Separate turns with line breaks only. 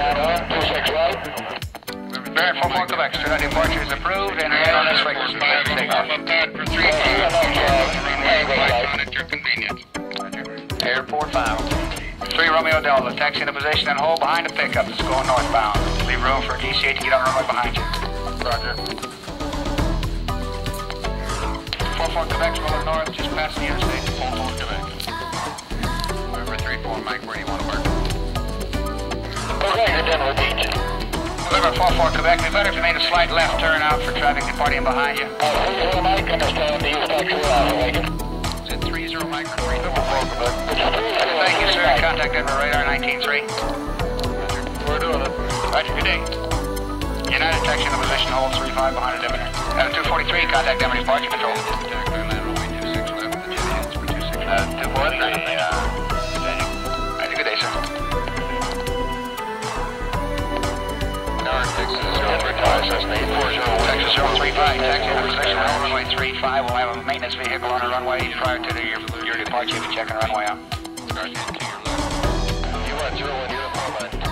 Bearing 44 Quebec, straight out departure is approved, and remain on this frequency. Takeoff.
For 3 at your convenience.
Airport final. 3 Romeo Delta, taxi into position and hold behind the pickup. It's going northbound. Leave room for DC-8 to get on the runway behind you.
Roger.
44 Quebec's rolling north, just past the interstate.
44 Quebec. November 34 Mike, where do you want to work?
Okay, you're done with each.
November 44 Quebec, we better if you made a slight left turn out for traffic departing behind you.
44 Mike, understand the use taxi Lincoln.
Is it 30 Mike or 34 Quebec?
Thank you, sir. Contact Denver radar 19-3.
We're doing it.
Roger, good day. United taxi into position, hold 35 behind the Demeter. At 243, contact Denver departure control.
Contact my land runway 26 left, the jet ends for 26.
243, Roger, good day, sir.
Tower Texas 035,
Texas 035, taxi into position, hold runway 35. We'll have a maintenance vehicle on the runway prior to your departure if you check the runway out.
Start into your left.
You want 01 uniform on